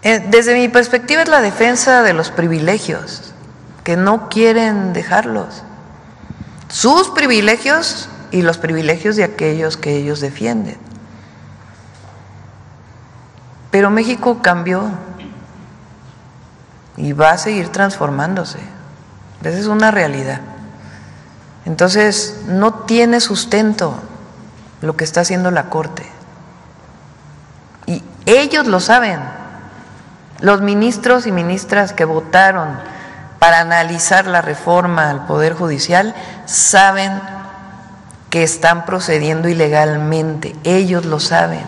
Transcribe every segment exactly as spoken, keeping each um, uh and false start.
Desde mi perspectiva es la defensa de los privilegios, que no quieren dejarlos. Sus privilegios y los privilegios de aquellos que ellos defienden. Pero México cambió y va a seguir transformándose. Esa es una realidad. Entonces, no tiene sustento lo que está haciendo la Corte. Y ellos lo saben. Los ministros y ministras que votaron para analizar la reforma al Poder Judicial saben que están procediendo ilegalmente. Ellos lo saben.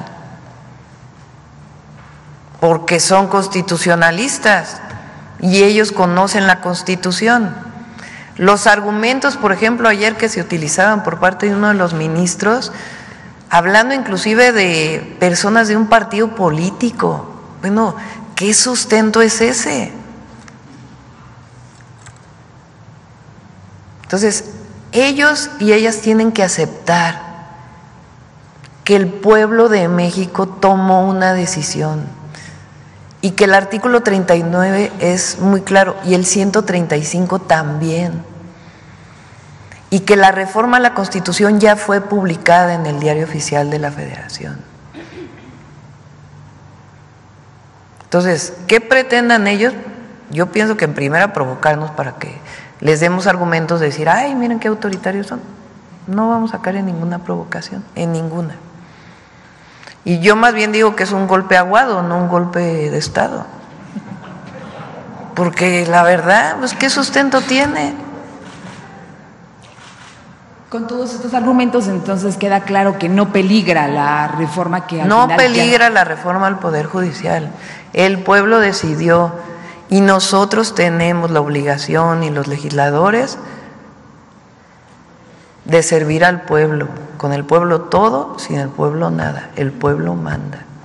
Porque son constitucionalistas y ellos conocen la Constitución. Los argumentos, por ejemplo, ayer que se utilizaban por parte de uno de los ministros, hablando inclusive de personas de un partido político. Bueno, ¿qué sustento es ese? Entonces, ellos y ellas tienen que aceptar que el pueblo de México tomó una decisión y que el artículo treinta y nueve es muy claro y el ciento treinta y cinco también, y que la reforma a la Constitución ya fue publicada en el Diario Oficial de la Federación. Entonces, ¿qué pretendan ellos? Yo pienso que en primera provocarnos para que les demos argumentos de decir, ay, miren qué autoritarios son. No vamos a caer en ninguna provocación, en ninguna. Y yo más bien digo que es un golpe aguado, no un golpe de Estado. Porque la verdad, pues, ¿qué sustento tiene? Con todos estos argumentos, entonces queda claro que no peligra la reforma que al No final peligra ya... la reforma al Poder Judicial. El pueblo decidió y nosotros tenemos la obligación y los legisladores de servir al pueblo. Con el pueblo todo, sin el pueblo nada. El pueblo manda.